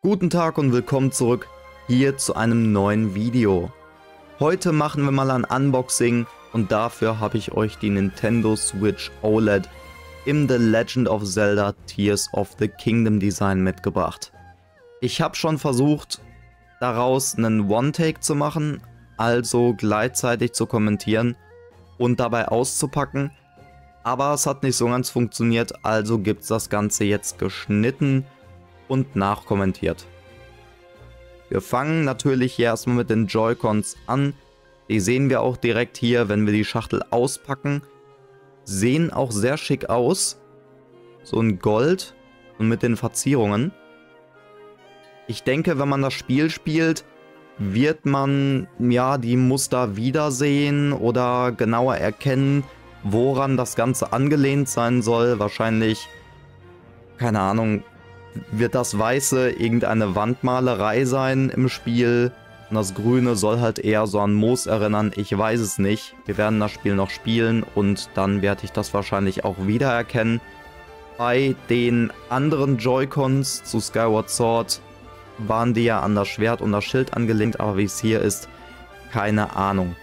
Guten Tag und willkommen zurück hier zu einem neuen Video. Heute machen wir mal ein Unboxing und dafür habe ich euch die Nintendo Switch OLED im The Legend of Zelda Tears of the Kingdom Design mitgebracht. Ich habe schon versucht, daraus einen One-Take zu machen, also gleichzeitig zu kommentieren und dabei auszupacken, aber es hat nicht so ganz funktioniert, also gibt es das Ganze jetzt geschnitten und nachkommentiert. Wir fangen natürlich hier erstmal mit den Joy-Cons an. Die sehen wir auch direkt hier, wenn wir die Schachtel auspacken. Sehen auch sehr schick aus. So ein Gold und mit den Verzierungen. Ich denke, wenn man das Spiel spielt, wird man ja die Muster wiedersehen oder genauer erkennen, woran das Ganze angelehnt sein soll. Wahrscheinlich, keine Ahnung, wird das Weiße irgendeine Wandmalerei sein im Spiel und das Grüne soll halt eher so an Moos erinnern. Ich weiß es nicht. Wir werden das Spiel noch spielen und dann werde ich das wahrscheinlich auch wiedererkennen. Bei den anderen Joy-Cons zu Skyward Sword waren die ja an das Schwert und das Schild angelehnt, aber wie es hier ist, keine Ahnung.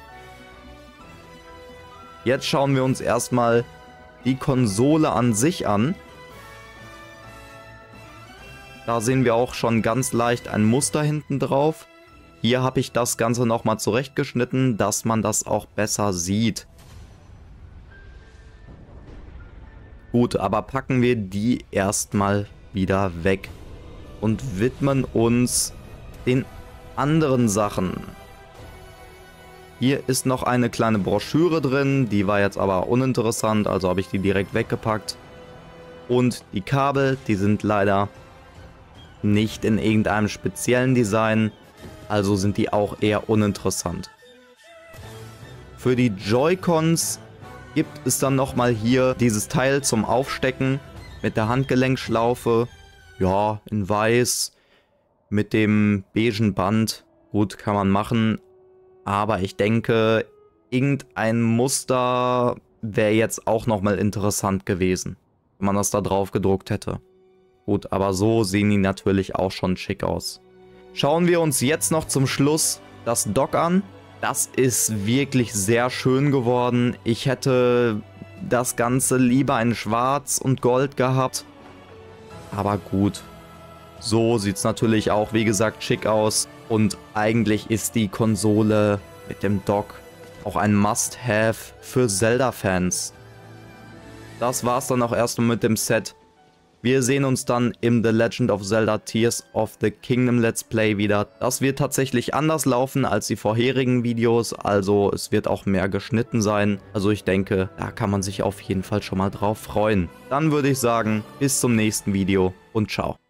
Jetzt schauen wir uns erstmal die Konsole an sich an. Da sehen wir auch schon ganz leicht ein Muster hinten drauf. Hier habe ich das Ganze nochmal zurechtgeschnitten, dass man das auch besser sieht. Gut, aber packen wir die erstmal wieder weg und widmen uns den anderen Sachen. Hier ist noch eine kleine Broschüre drin, die war jetzt aber uninteressant, also habe ich die direkt weggepackt. Und die Kabel, die sind leider nicht in irgendeinem speziellen Design, also sind die auch eher uninteressant. Für die Joy-Cons gibt es dann nochmal hier dieses Teil zum Aufstecken mit der Handgelenkschlaufe, ja, in weiß, mit dem beigen Band. Gut, kann man machen, aber ich denke, irgendein Muster wäre jetzt auch nochmal interessant gewesen, wenn man das da drauf gedruckt hätte. Gut, aber so sehen die natürlich auch schon schick aus. Schauen wir uns jetzt noch zum Schluss das Dock an. Das ist wirklich sehr schön geworden. Ich hätte das Ganze lieber in Schwarz und Gold gehabt. Aber gut. So sieht es natürlich auch, wie gesagt, schick aus. Und eigentlich ist die Konsole mit dem Dock auch ein Must-Have für Zelda-Fans. Das war's dann auch erstmal mit dem Set. Wir sehen uns dann im The Legend of Zelda Tears of the Kingdom Let's Play wieder. Das wird tatsächlich anders laufen als die vorherigen Videos, also es wird auch mehr geschnitten sein. Also ich denke, da kann man sich auf jeden Fall schon mal drauf freuen. Dann würde ich sagen, bis zum nächsten Video und ciao.